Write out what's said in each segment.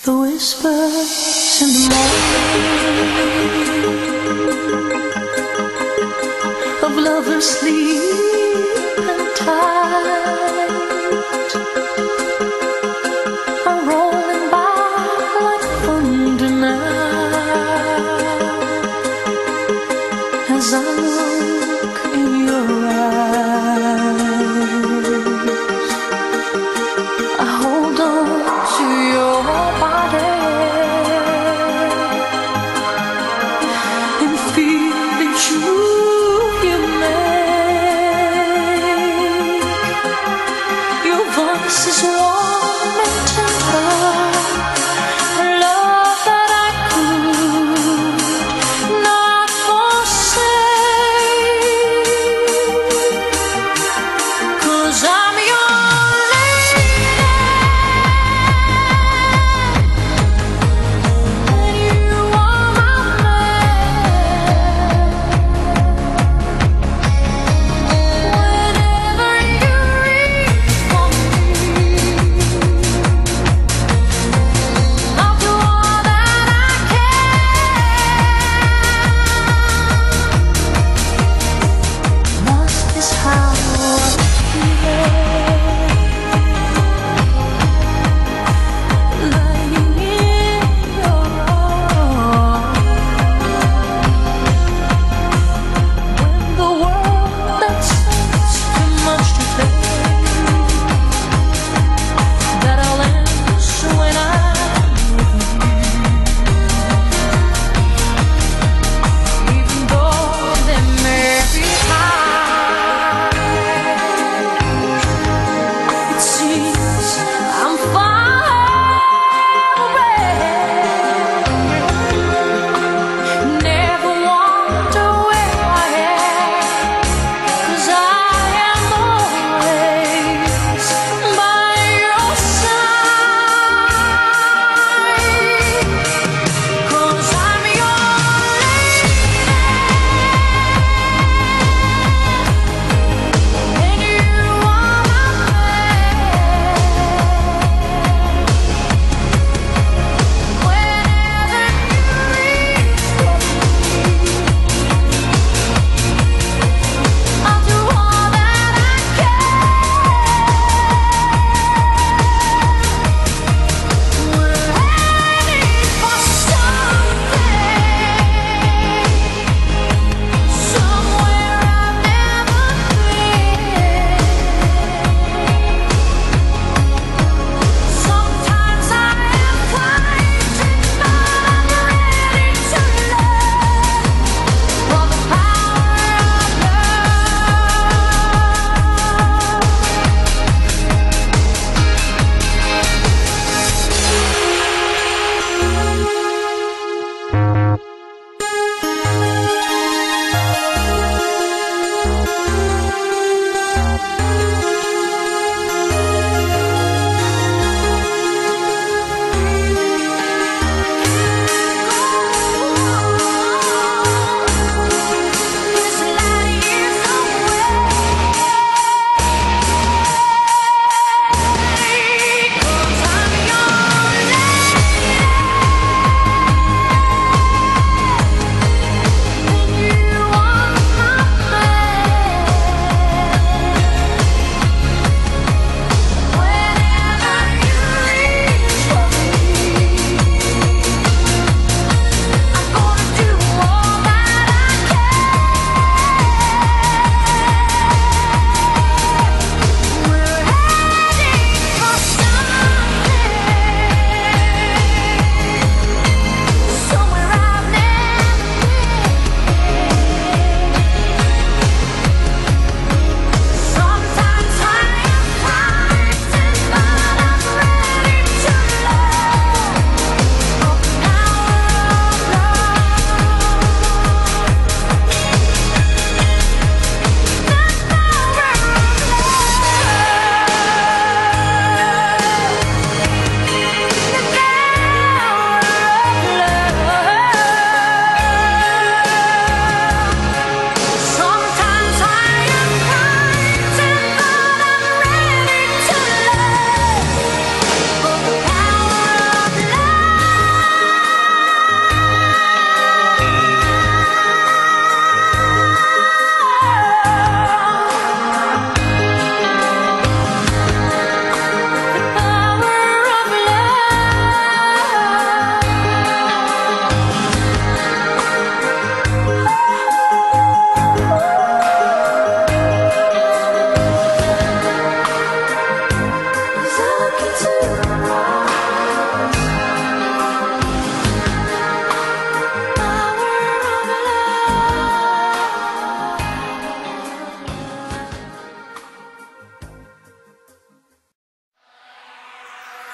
The whispers in the morning of lovers sleeping tight are rolling by like thunder now as I look in your eyes. I hold on to your body and feel the truth you make. Your voice is warm and tender, a love that I could not forsake, 'cause I'm your lady and you are my man. Whenever you reach for me,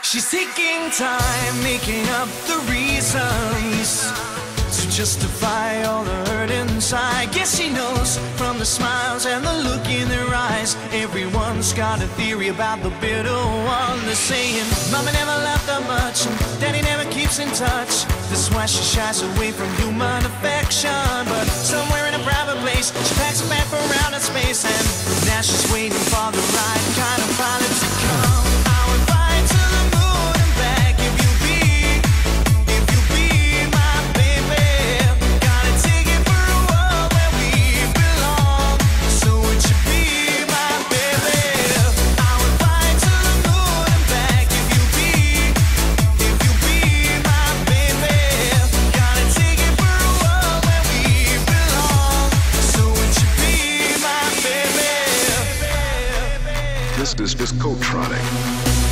She's taking time, making up the reasons to justify all the hurt inside. Guess she knows from the smiles and the look in their eyes. Everyone's got a theory about the bitter one. They're saying Mama never loved her much and Daddy never keeps in touch. That's why she shies away from human affection. But somewhere in a private place, she packs a bag for outer space, and now she's waiting for the right kind of pilot to come. I would fly to the moon and back if you be my baby. Gotta take it for a world where we belong. So would you be my baby? I would fly to the moon and back if you be my baby. Gotta take it for a world where we belong. So would you be my baby? This is Discotronic.